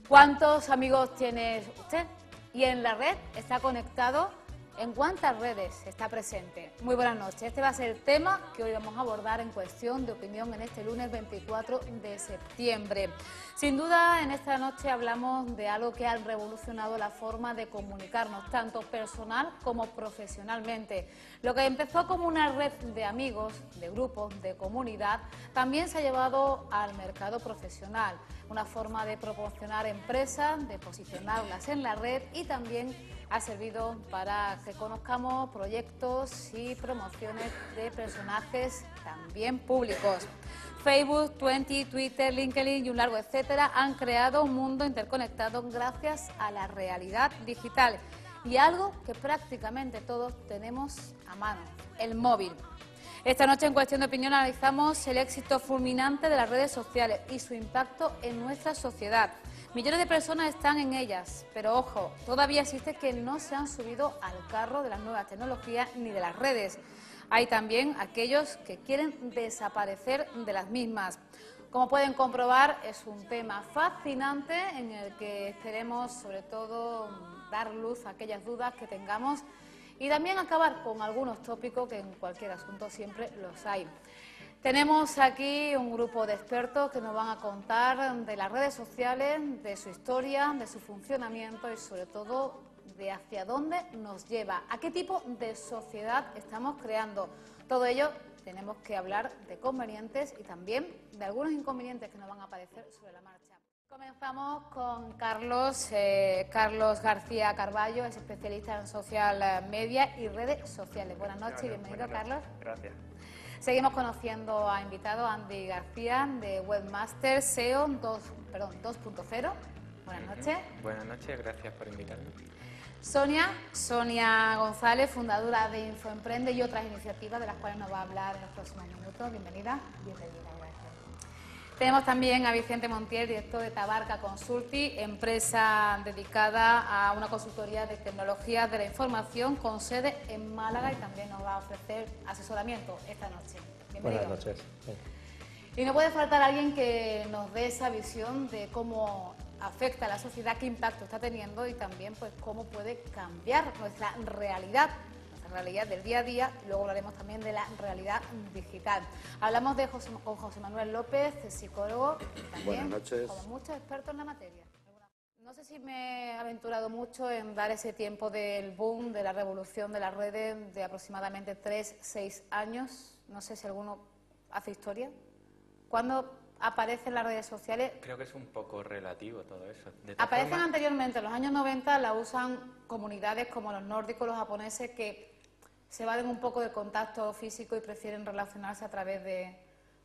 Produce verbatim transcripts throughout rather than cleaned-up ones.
¿Cuántos amigos tiene usted? ¿Y en la red está conectado? ¿En cuántas redes está presente? Muy buenas noches. Este va a ser el tema que hoy vamos a abordar en Cuestión de Opinión en este lunes veinticuatro de septiembre. Sin duda, en esta noche hablamos de algo que ha revolucionado la forma de comunicarnos, tanto personal como profesionalmente. Lo que empezó como una red de amigos, de grupos, de comunidad, también se ha llevado al mercado profesional. Una forma de proporcionar empresas, de posicionarlas en la red y también ha servido para que conozcamos proyectos y promociones de personajes también públicos. Facebook, Twenty, Twitter, LinkedIn y un largo etcétera han creado un mundo interconectado gracias a la realidad digital y algo que prácticamente todos tenemos a mano, el móvil. Esta noche en Cuestión de Opinión analizamos el éxito fulminante de las redes sociales y su impacto en nuestra sociedad. Millones de personas están en ellas, pero ojo, todavía existe que no se han subido al carro de las nuevas tecnologías ni de las redes. Hay también aquellos que quieren desaparecer de las mismas. Como pueden comprobar, es un tema fascinante en el que queremos sobre todo dar luz a aquellas dudas que tengamos y también acabar con algunos tópicos que en cualquier asunto siempre los hay. Tenemos aquí un grupo de expertos que nos van a contar de las redes sociales, de su historia, de su funcionamiento y sobre todo de hacia dónde nos lleva, a qué tipo de sociedad estamos creando. Todo ello tenemos que hablar de convenientes y también de algunos inconvenientes que nos van a aparecer sobre la marcha. Comenzamos con Carlos, eh, Carlos García Carballo, es especialista en social media y redes sociales. Buenas noches y bienvenido, Carlos. Gracias. Seguimos conociendo a invitado Andy García de Webmaster S E O dos punto cero. Buenas noches. Buenas noches, gracias por invitarme. Sonia, Sonia González, fundadora de Infoemprende y otras iniciativas de las cuales nos va a hablar en los próximos minutos. Bienvenida. Bienvenida, gracias. Tenemos también a Vicente Montiel, director de Tabarca Consulting, empresa dedicada a una consultoría de tecnologías de la información con sede en Málaga y también nos va a ofrecer asesoramiento esta noche. Bienvenido. Buenas noches. Sí. Y no puede faltar alguien que nos dé esa visión de cómo afecta a la sociedad, qué impacto está teniendo y también pues cómo puede cambiar nuestra realidad. realidad del día a día y luego hablaremos también de la realidad digital. Hablamos de José, con José Manuel López, psicólogo, también Buenas noches. como muchos expertos en la materia. No sé si me he aventurado mucho en dar ese tiempo del boom, de la revolución de las redes de aproximadamente tres, seis años. No sé si alguno hace historia. ¿Cuándo aparecen las redes sociales? Creo que es un poco relativo todo eso. De Aparecen forma... anteriormente, en los años noventa la usan comunidades como los nórdicos, los japoneses, que se evaden un poco del contacto físico y prefieren relacionarse a través de,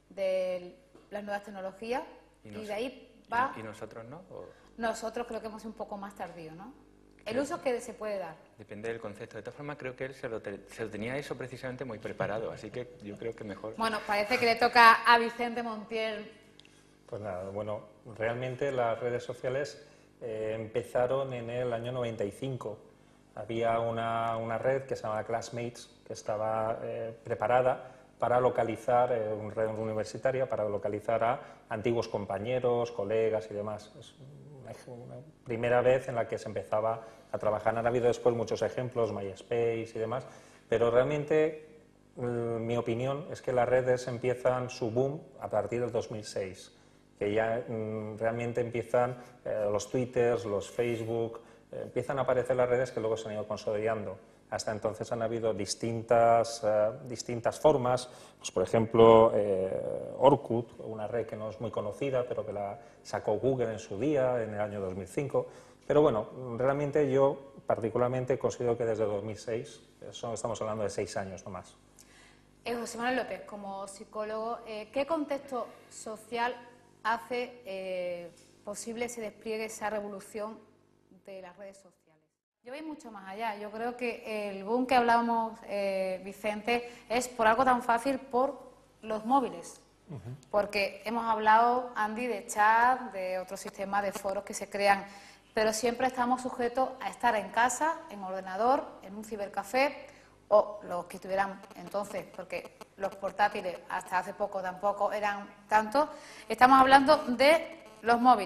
de las nuevas tecnologías. Y, y de ahí va... ¿Y nosotros no? ¿O... Nosotros creo que hemos sido un poco más tardío, ¿no? El uso que se puede dar. Depende del concepto. De todas formas, creo que él se lo, te... se lo tenía eso precisamente muy preparado, así que yo creo que mejor... Bueno, parece que le toca a Vicente Montiel. Pues nada, bueno, realmente las redes sociales eh, empezaron en el año noventa y cinco. Había una, una red que se llama Classmates, que estaba eh, preparada para localizar, eh, una red universitaria, para localizar a antiguos compañeros, colegas y demás. Es una, una primera vez en la que se empezaba a trabajar. Han habido después muchos ejemplos, MySpace y demás, pero realmente mm, mi opinión es que las redes empiezan su boom a partir del dos mil seis, que ya mmm, realmente empiezan eh, los Twitters, los Facebook, eh, empiezan a aparecer las redes que luego se han ido consolidando. Hasta entonces han habido distintas, eh, distintas formas, pues por ejemplo eh, Orkut, una red que no es muy conocida, pero que la sacó Google en su día, en el año dos mil cinco. Pero bueno, realmente yo particularmente considero que desde dos mil seis, eso estamos hablando de seis años no más. Eh, José Manuel López, como psicólogo, eh, ¿qué contexto social hace eh, posible ese despliegue, esa revolución de las redes sociales? Yo voy mucho más allá. Yo creo que el boom que hablábamos, eh, Vicente, es por algo tan fácil, por los móviles. Uh-huh. Porque hemos hablado, Andy, de chat, de otros sistemas de foros que se crean, pero siempre estamos sujetos a estar en casa, en ordenador, en un cibercafé, o los que tuvieran entonces, porque los portátiles hasta hace poco tampoco eran tanto. Estamos hablando de los móviles.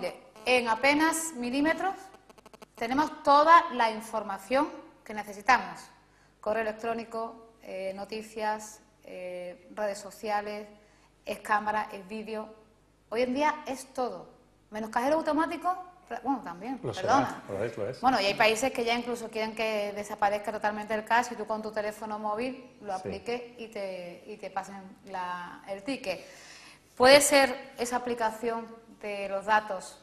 en apenas milímetros tenemos toda la información que necesitamos. Correo electrónico, eh, noticias, eh, redes sociales, es cámara, es vídeo. Hoy en día es todo. Menos cajero automático, bueno, también, lo perdona. Será, lo es, lo es. Bueno, y hay países que ya incluso quieren que desaparezca totalmente el cash y tú con tu teléfono móvil lo apliques sí. y, te, y te pasen la, el ticket. ¿Puede ser esa aplicación de los datos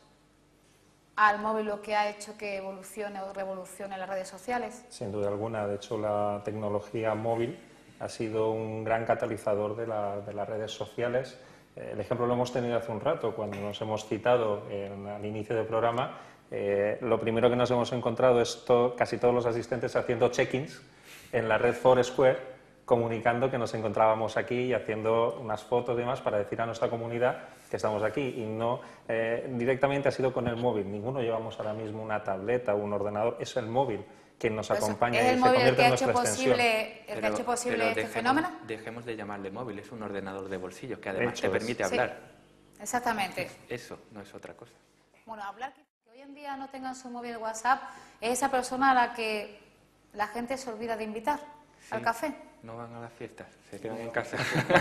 al móvil lo que ha hecho que evolucione o revolucione las redes sociales? Sin duda alguna. De hecho, la tecnología móvil ha sido un gran catalizador de, la, de las redes sociales. El ejemplo lo hemos tenido hace un rato, cuando nos hemos citado en, al inicio del programa. Eh, lo primero que nos hemos encontrado es to, casi todos los asistentes haciendo check-ins en la red Foursquare, comunicando que nos encontrábamos aquí y haciendo unas fotos y demás para decir a nuestra comunidad que estamos aquí. Y no eh, directamente ha sido con el móvil. Ninguno llevamos ahora mismo una tableta o un ordenador, es el móvil quien nos Pero acompaña ¿es y el se móvil el convierte que en ha nuestra hecho extensión. posible, el Pero, que ha hecho posible pero este dejemos, fenómeno? Dejemos de llamarle móvil, es un ordenador de bolsillo que además Hecho te es. permite hablar. Sí, exactamente. Eso no es otra cosa. Bueno, hablar que hoy en día no tengan su móvil WhatsApp es esa persona a la que la gente se olvida de invitar Sí, al café. No van a las fiestas, se quedan en casa.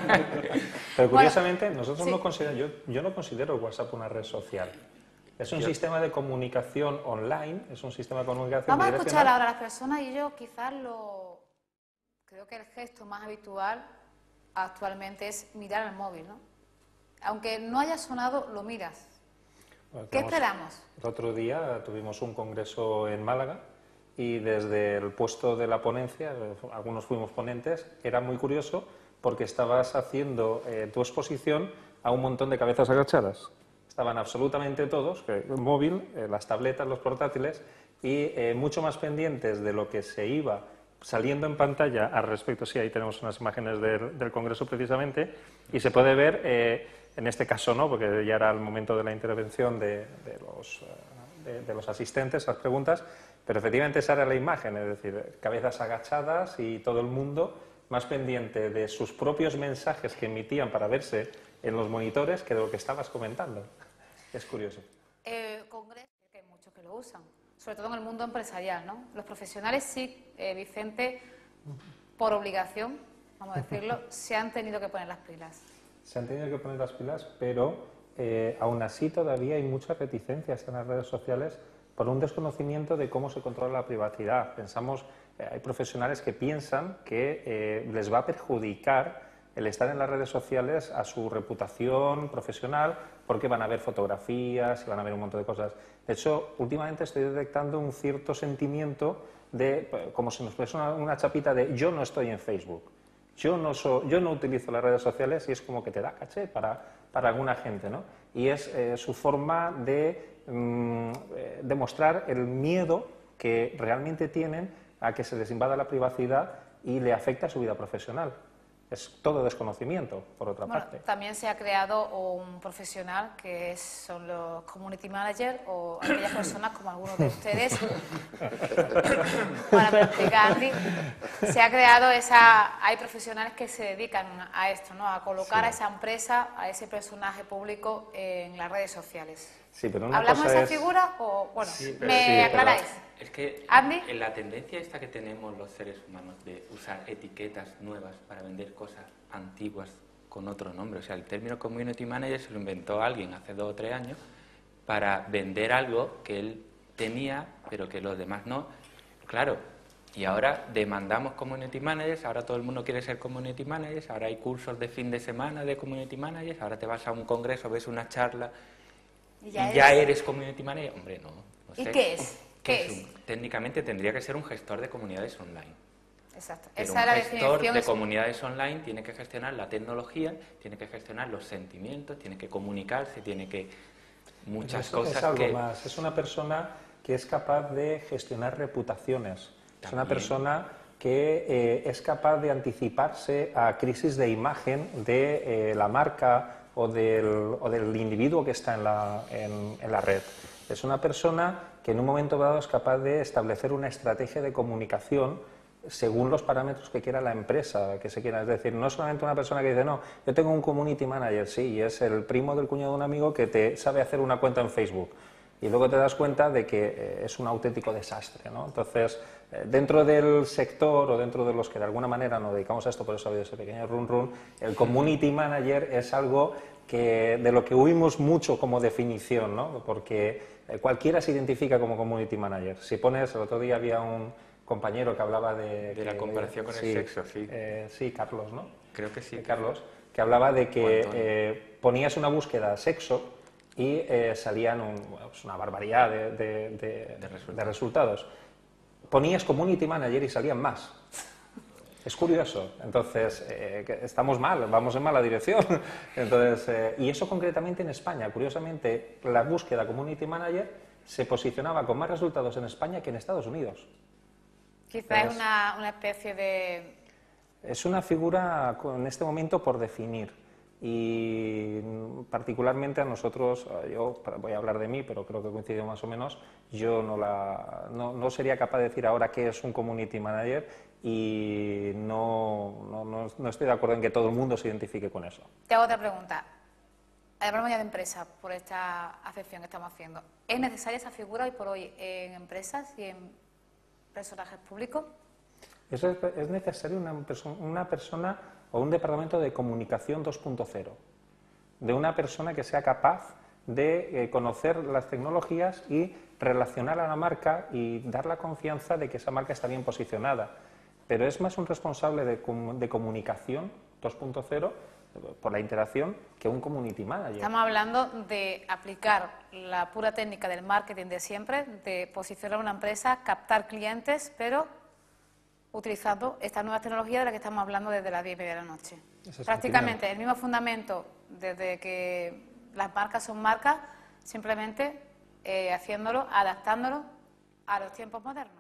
Pero curiosamente, bueno, nosotros sí. no considero, yo, yo no considero WhatsApp una red social. Es un Yo... sistema de comunicación online, es un sistema de comunicación Vamos a bidireccional. escuchar ahora a las personas y yo quizás lo... Creo que el gesto más habitual actualmente es mirar el móvil, ¿no? Aunque no haya sonado, lo miras. Bueno, ¿Qué tenemos, esperamos? El otro día tuvimos un congreso en Málaga y desde el puesto de la ponencia, algunos fuimos ponentes, era muy curioso porque estabas haciendo eh, tu exposición a un montón de cabezas agachadas. Estaban absolutamente todos, el móvil, eh, las tabletas, los portátiles, y eh, mucho más pendientes de lo que se iba saliendo en pantalla al respecto. Sí, ahí tenemos unas imágenes del, del congreso precisamente, y se puede ver, eh, en este caso no, porque ya era el momento de la intervención de, de, los, de, de los asistentes, las preguntas, pero efectivamente esa era la imagen, es decir, cabezas agachadas y todo el mundo más pendiente de sus propios mensajes que emitían para verse en los monitores que de lo que estabas comentando. Es curioso. El congreso, que hay muchos que lo usan, sobre todo en el mundo empresarial, ¿no? Los profesionales sí, eh, Vicente, por obligación, vamos a decirlo, se han tenido que poner las pilas. Se han tenido que poner las pilas, pero eh, aún así todavía hay muchas reticencias en las redes sociales por un desconocimiento de cómo se controla la privacidad. Pensamos, eh, hay profesionales que piensan que eh, les va a perjudicar el estar en las redes sociales a su reputación profesional, porque van a ver fotografías y van a ver un montón de cosas. De hecho, últimamente estoy detectando un cierto sentimiento de, como si nos fuese una, una chapita de yo no estoy en Facebook, yo no, so, yo no utilizo las redes sociales, y es como que te da caché para, para alguna gente, ¿no? Y es eh, su forma de mm, eh, demostrar el miedo que realmente tienen a que se les invada la privacidad y le afecta a su vida profesional. Es todo desconocimiento, por otra bueno, parte. También se ha creado un profesional que es, son los community managers o aquellas personas como algunos de ustedes. Para explicar, se ha creado esa... Hay profesionales que se dedican a esto, ¿no? A colocar sí. a esa empresa, a ese personaje público en las redes sociales. Sí, pero una ¿Hablamos cosa de esa es... figura o, bueno, Sí, pero me sí, aclaráis? Es que ¿Andy? en la tendencia esta que tenemos los seres humanos de usar etiquetas nuevas para vender cosas antiguas con otro nombre, o sea, el término community manager se lo inventó alguien hace dos o tres años para vender algo que él tenía, pero que los demás no. Claro, y ahora demandamos community managers, ahora todo el mundo quiere ser community managers, ahora hay cursos de fin de semana de community managers, ahora te vas a un congreso, ves una charla y ya, y ya eres... eres community manager. Hombre, no. no sé. ¿Y qué es? ¿Qué ¿Qué es? es? Un, técnicamente tendría que ser un gestor de comunidades online. Exacto. Pero Esa un es la gestor definición. de comunidades online tiene que gestionar la tecnología, tiene que gestionar los sentimientos, tiene que comunicarse, tiene que... muchas es, cosas es algo que... más. Es una persona que es capaz de gestionar reputaciones. También. Es una persona que eh, es capaz de anticiparse a crisis de imagen de eh, la marca o del, o del individuo que está en la, en, en la red. Es una persona que en un momento dado es capaz de establecer una estrategia de comunicación según los parámetros que quiera la empresa, que se quiera. Es decir, no es solamente una persona que dice, no, yo tengo un community manager, sí, y es el primo del cuñado de un amigo que te sabe hacer una cuenta en Facebook. y luego te das cuenta de que eh, es un auténtico desastre, ¿no? Entonces, eh, dentro del sector o dentro de los que de alguna manera nos dedicamos a esto, por eso ha habido ese pequeño run run, el community manager es algo que, de lo que huimos mucho como definición, ¿no? Porque eh, cualquiera se identifica como community manager. Si pones, el otro día había un compañero que hablaba de... De que, la comparación con sí, el sexo, sí. Eh, sí, Carlos, ¿no? Creo que sí. Eh, Carlos, que hablaba de que eh, ponías una búsqueda sexo y eh, salían un, bueno, pues una barbaridad de, de, de, de, resultados. de resultados. Ponías community manager y salían más. Es curioso. Entonces, eh, que estamos mal, vamos en mala dirección. Entonces, eh, y eso concretamente en España. Curiosamente, la búsqueda community manager se posicionaba con más resultados en España que en Estados Unidos. Quizás es una, una especie de... Es una figura en este momento por definir y particularmente a nosotros, yo voy a hablar de mí, pero creo que coincido más o menos, yo no, la, no, no sería capaz de decir ahora qué es un community manager y no, no, no, no estoy de acuerdo en que todo el mundo se identifique con eso. Te hago otra pregunta. Hablamos ya de empresas por esta acepción que estamos haciendo. ¿Es necesaria esa figura hoy por hoy en empresas y en personajes públicos? Es, es necesario una, perso una persona o un departamento de comunicación dos punto cero, de una persona que sea capaz de eh, conocer las tecnologías y relacionar a la marca y dar la confianza de que esa marca está bien posicionada. Pero es más un responsable de, com de comunicación dos punto cero por la interacción que un community manager. Estamos hablando de aplicar la pura técnica del marketing de siempre, de posicionar una empresa, captar clientes, pero utilizando esta nueva tecnología de la que estamos hablando desde las diez y media de la noche. Es prácticamente el mismo fundamento desde que las marcas son marcas, simplemente eh, haciéndolo, adaptándolo a los tiempos modernos.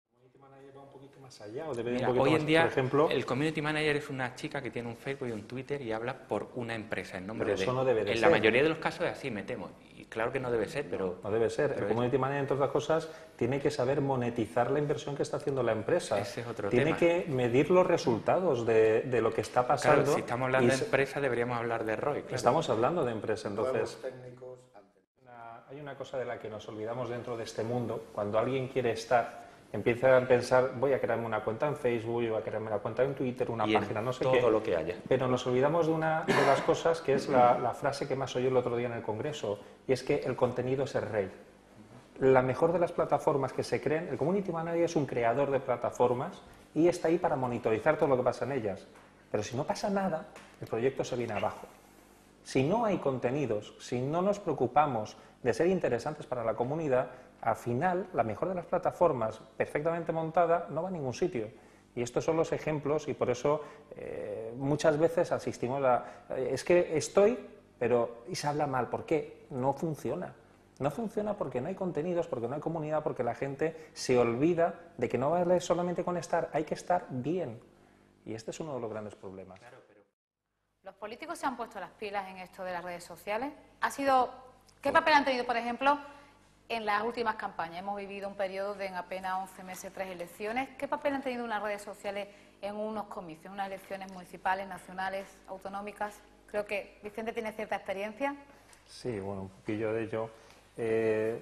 Un poquito más allá, o debe Mira, un hoy más, en día por ejemplo, el community manager es una chica que tiene un Facebook y un Twitter y habla por una empresa en nombre pero de... Eso no debe de en ser. la mayoría de los casos es así, me temo. Y claro que no debe ser, pero... No debe ser. El community manager, entre otras cosas, tiene que saber monetizar la inversión que está haciendo la empresa. Ese es otro tiene tema. que medir los resultados de, de lo que está pasando. Claro, si estamos hablando y de empresa deberíamos hablar de R O I. Claro. Estamos hablando de empresa, entonces... técnicos. Una, hay una cosa de la que nos olvidamos dentro de este mundo. Cuando alguien quiere estar... Empieza a pensar, voy a crearme una cuenta en Facebook, voy a crearme una cuenta en Twitter, una y página, no sé todo qué. Todo lo que haya. Pero nos olvidamos de una de las cosas que es la, la frase que más oí el otro día en el Congreso, y es que el contenido es el rey. La mejor de las plataformas que se creen, el community manager es un creador de plataformas y está ahí para monitorizar todo lo que pasa en ellas. Pero si no pasa nada, el proyecto se viene abajo. Si no hay contenidos, si no nos preocupamos de ser interesantes para la comunidad, al final, la mejor de las plataformas, perfectamente montada, no va a ningún sitio. Y estos son los ejemplos y por eso eh, muchas veces asistimos a... Eh, es que estoy, pero... y se habla mal. ¿Por qué? No funciona. No funciona porque no hay contenidos, porque no hay comunidad, porque la gente se olvida de que no vale solamente con estar, hay que estar bien. Y este es uno de los grandes problemas. Claro, pero... ¿Los políticos se han puesto las pilas en esto de las redes sociales? ¿Ha sido... ¿Qué papel han tenido, por ejemplo, en las últimas campañas? Hemos vivido un periodo de en apenas once meses, tres elecciones. ¿Qué papel han tenido las redes sociales en unos comicios, unas elecciones municipales, nacionales, autonómicas? Creo que Vicente tiene cierta experiencia. Sí, bueno, un poquillo de ello. Eh,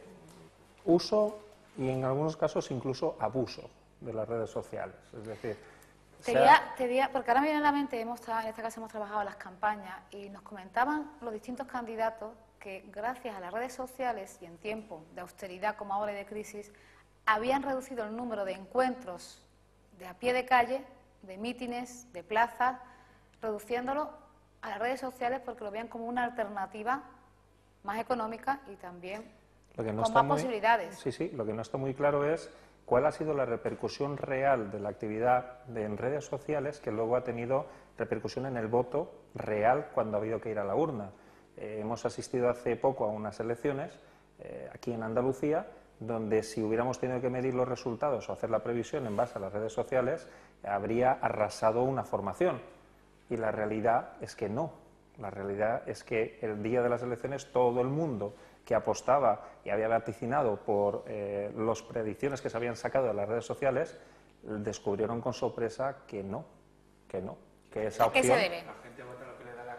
uso y en algunos casos incluso abuso de las redes sociales. Es decir, Te sea... diría, te diría, porque ahora me viene a la mente, hemos, en este caso hemos trabajado las campañas y nos comentaban los distintos candidatos que gracias a las redes sociales y en tiempo de austeridad como ahora y de crisis, habían reducido el número de encuentros de a pie de calle, de mítines, de plazas, reduciéndolo a las redes sociales porque lo veían como una alternativa más económica y también lo que no con está más muy, posibilidades. Sí, sí, lo que no está muy claro es cuál ha sido la repercusión real de la actividad de, en redes sociales que luego ha tenido repercusión en el voto real cuando ha habido que ir a la urna. Eh, hemos asistido hace poco a unas elecciones eh, aquí en Andalucía donde si hubiéramos tenido que medir los resultados o hacer la previsión en base a las redes sociales habría arrasado una formación y la realidad es que no. La realidad es que el día de las elecciones todo el mundo que apostaba y había vaticinado por eh, las predicciones que se habían sacado de las redes sociales descubrieron con sorpresa que no, que no, que esa ¿A qué opción... se debe? La gente vota lo que le da la gana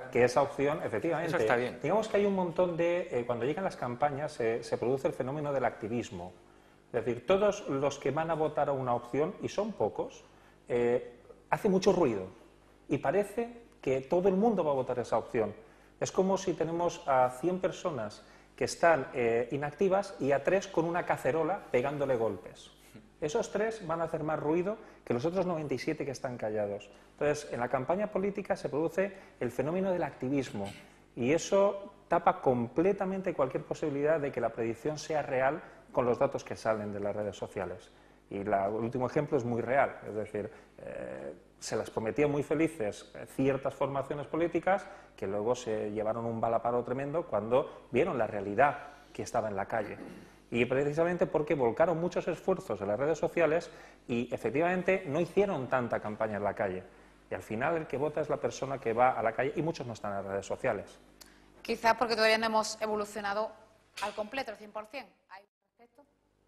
esa, que esa opción, efectivamente. Eso está bien. Digamos que hay un montón de... Eh, cuando llegan las campañas se, se produce el fenómeno del activismo. Es decir, todos los que van a votar a una opción, y son pocos, eh, hace mucho ruido. Y parece que todo el mundo va a votar esa opción. Es como si tenemos a cien personas que están eh, inactivas y a tres con una cacerola pegándole golpes. Esos tres van a hacer más ruido que los otros noventa y siete que están callados. Entonces, en la campaña política se produce el fenómeno del activismo y eso tapa completamente cualquier posibilidad de que la predicción sea real con los datos que salen de las redes sociales. Y la, el último ejemplo es muy real, es decir, eh, se las prometía muy felices ciertas formaciones políticas que luego se llevaron un balaparo tremendo cuando vieron la realidad que estaba en la calle. Y precisamente porque volcaron muchos esfuerzos en las redes sociales y efectivamente no hicieron tanta campaña en la calle. Y al final el que vota es la persona que va a la calle y muchos no están en las redes sociales. Quizás porque todavía no hemos evolucionado al completo, al cien por cien. ¿Hay un respecto?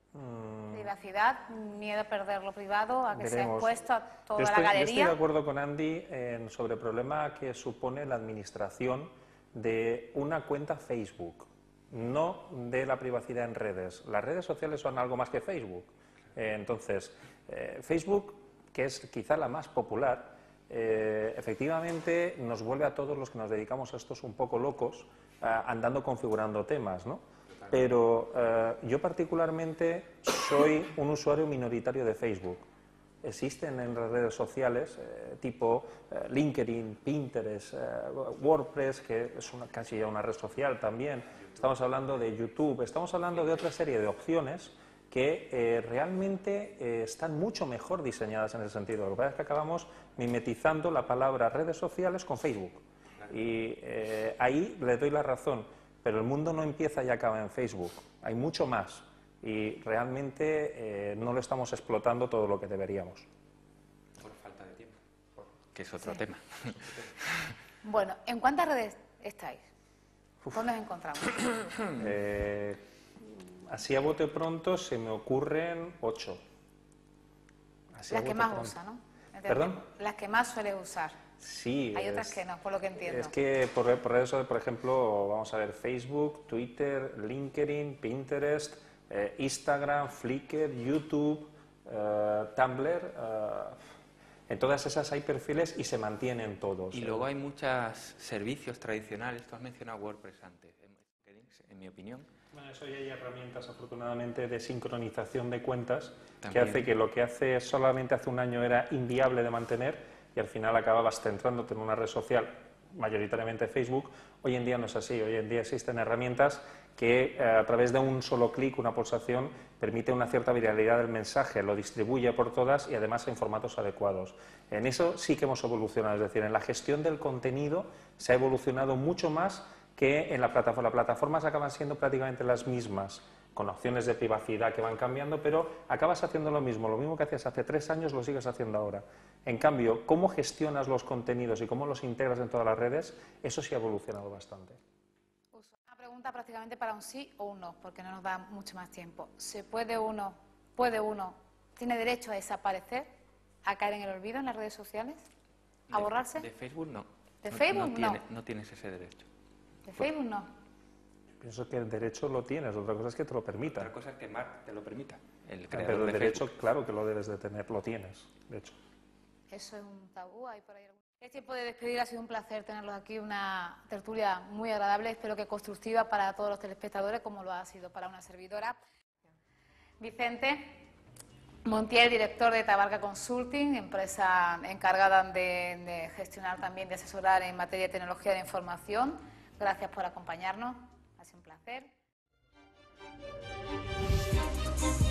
Mm. Privacidad, miedo a perder lo privado, a que Veremos. sea expuesto a toda yo estoy, la yo estoy galería. de acuerdo con Andy en, sobre el problema que supone la administración de una cuenta Facebook, no de la privacidad en redes. Las redes sociales son algo más que Facebook. Eh, entonces, eh, Facebook, que es quizá la más popular, eh, efectivamente nos vuelve a todos los que nos dedicamos a estos un poco locos, eh, andando configurando temas, ¿no? Pero eh, yo particularmente soy un usuario minoritario de Facebook. Existen en las redes sociales eh, tipo eh, LinkedIn, Pinterest, eh, WordPress, que es una, casi ya una red social también. Estamos hablando de YouTube, estamos hablando de otra serie de opciones que eh, realmente eh, están mucho mejor diseñadas en ese sentido. Lo que pasa es que acabamos mimetizando la palabra redes sociales con Facebook. Y eh, ahí le doy la razón. Pero el mundo no empieza y acaba en Facebook, hay mucho más y realmente eh, no lo estamos explotando todo lo que deberíamos. Por falta de tiempo, que es otro sí. tema. Bueno, ¿en cuántas redes estáis? ¿Dónde nos encontramos? eh, así a bote pronto se me ocurren ocho. Así Las que más usa, ¿no? ¿Perdón? Las que más sueles usar. Sí. Hay es, otras que no, por lo que entiendo. Es que por, por eso, por ejemplo, vamos a ver Facebook, Twitter, LinkedIn, Pinterest, eh, Instagram, Flickr, YouTube, eh, Tumblr. Eh, en todas esas hay perfiles y se mantienen todos. Y luego hay muchos servicios tradicionales. Tú has mencionado WordPress antes, en mi opinión. Bueno, eso ya hay herramientas, afortunadamente, de sincronización de cuentas También. que hace que lo que hace solamente hace un año era inviable de mantener y al final acababas centrándote en una red social, mayoritariamente Facebook. Hoy en día no es así, hoy en día existen herramientas que eh, a través de un solo clic, una pulsación, permite una cierta viralidad del mensaje, lo distribuye por todas y además en formatos adecuados. En eso sí que hemos evolucionado, es decir, en la gestión del contenido se ha evolucionado mucho más que en la plataforma. Las plataformas acaban siendo prácticamente las mismas, con opciones de privacidad que van cambiando, pero acabas haciendo lo mismo, lo mismo que hacías hace tres años lo sigues haciendo ahora. En cambio, cómo gestionas los contenidos y cómo los integras en todas las redes, eso sí ha evolucionado bastante. Una pregunta prácticamente para un sí o un no, porque no nos da mucho más tiempo. ¿Se puede uno, puede uno, tiene derecho a desaparecer, a caer en el olvido en las redes sociales, a de, borrarse? De Facebook no. ¿De no, Facebook no? Tiene, no? No tienes ese derecho. ¿De Facebook no? Pienso que el derecho lo tienes, otra cosa es que te lo permita. Otra cosa es que Mark te lo permita, el creador Pero el de derecho, Facebook. claro que lo debes de tener, lo tienes, de hecho. Eso es un tabú, hay por ahí algún... Es tiempo de despedir, ha sido un placer tenerlos aquí, una tertulia muy agradable, espero que constructiva para todos los telespectadores, como lo ha sido para una servidora. Vicente Montiel, director de Tabarca Consulting, empresa encargada de, de gestionar también, de asesorar en materia de tecnología de información. Gracias por acompañarnos, ha sido un placer.